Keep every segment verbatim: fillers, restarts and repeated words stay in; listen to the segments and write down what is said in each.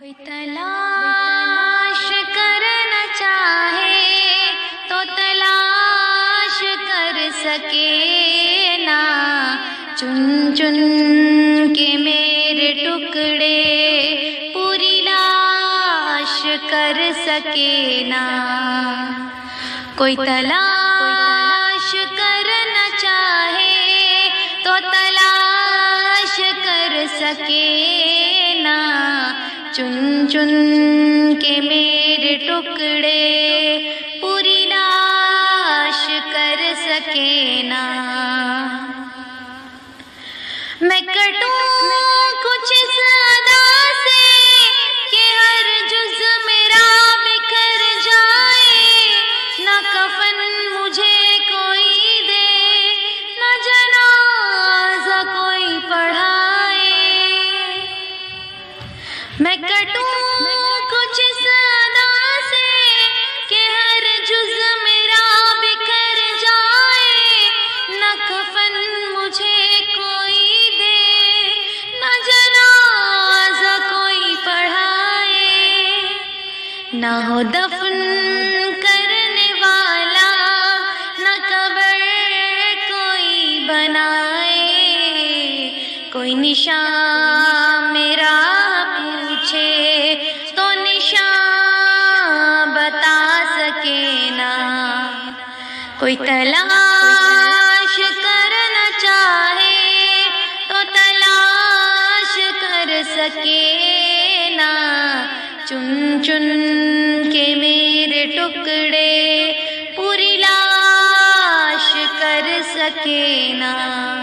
کوئی تلاش کرنا چاہے تو تلاش کر سکے نا، چن چن کے میرے ٹکڑے پوری لاش کر سکے نا۔ کوئی تلاش کرنا چاہے تو تلاش کر سکے نا، چن چن کے میرے ٹکڑے پوری لاش کر سکے نا۔ میں کٹوں کچھ اس ادا سے کہ ہر جز میرا بکھر جائے، نہ کفن مجھے کوئی دے، نہ جنازہ کوئی پڑھائے۔ میں کٹوں کچھ اس ادا سے کہ ہر جز میرا بکھر جائے، نہ کفن مجھے کوئی دے، نہ جنازہ کوئی پڑھائے۔ نہ ہو دفن کرنے والا، نہ قبر کوئی بنائے، کوئی نشان میرا پوچھے تو نشان بتا سکے نا۔ کوئی تلاش کرنا چاہے تو تلاش کر سکے نا، چن چن کے میرے ٹکڑے پوری لاش کر سکے نا۔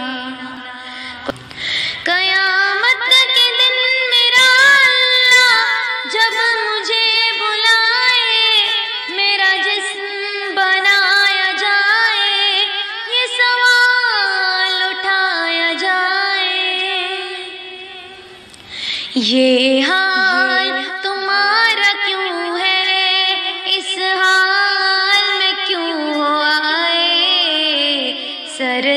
قیامت کے دن میرا اللہ جب مجھے بلائے، میرا جسم بنایا جائے، یہ سوال اٹھایا جائے، یہ حال تمہارا کیوں ہے، اس حال میں کیوں ہو آئے، سر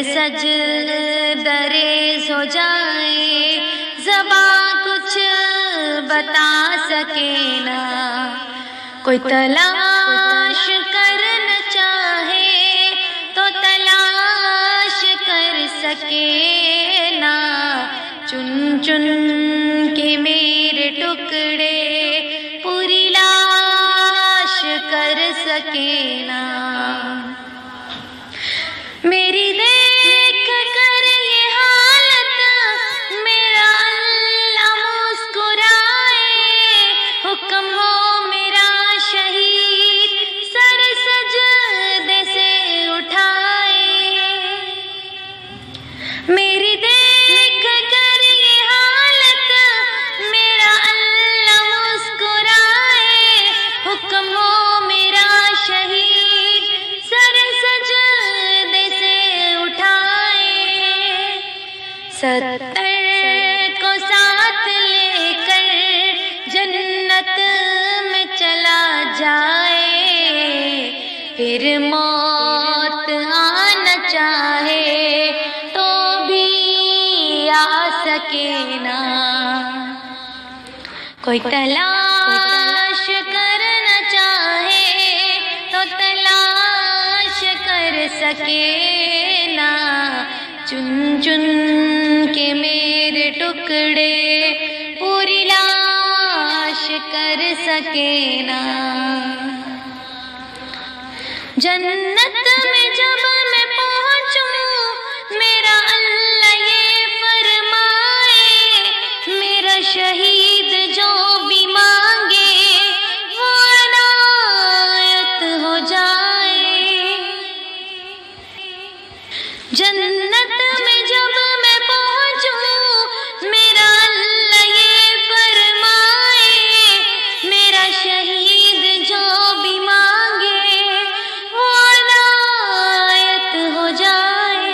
سجدریز ہو جائے، زباں کچھ بتا سکے نا۔ کوئی تلاش کرنا چاہے تو تلاش کر سکے نا، چن چن کے میرے ٹکڑے پوری لاش کر سکے نا۔ میری دیکھ کر یہ حالت میرا اللہ مسکرائے، حکم ہو میرا شہید سر سجدے سے اٹھائے۔ میری دیکھ کر یہ حالت میرا اللہ مسکرائے، حکم ہو میرا شہید سر سجدے سے اٹھائے۔ ستر کو ساتھ لے کر جنت میں چلا جائے، پھر موت آنا چاہے تو بھی آ سکے نا۔ کوئی تلاش کرنا چاہے تو تلاش کر سکے نا، چن چن کے میرے ٹکڑے پوری لاش کر سکے نا۔ جنت میں جب میں پہنچوں میرا اللہ یہ فرمائے، میرا شہید جو بھی مانگے وہ عنایت ہو جائے۔ جنت میں جب میں پہنچوں میرا اللہ یہ فرمائے، میرا شہید جو بھی مانگے وہ عنایت ہو جائے۔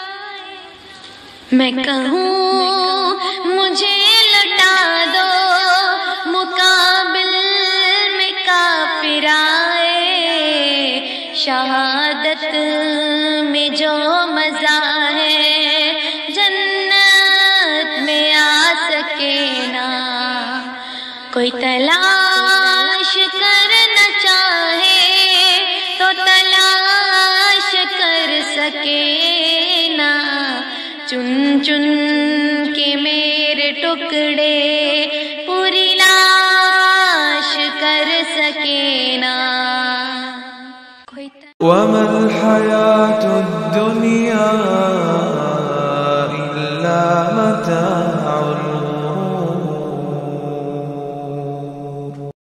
میں کہوں مجھے لٹا دو مقابل میں کافر آئے، شہادت میں جو مزہ ہے جنت میں آ سکے نا۔ کوئی تلاش کرنا چاہے تو تلاش کر سکے نا، چن چن کے میرے ٹکڑے پوری لاش کر سکے نا۔ وما الحياة الدنيا إلا متاع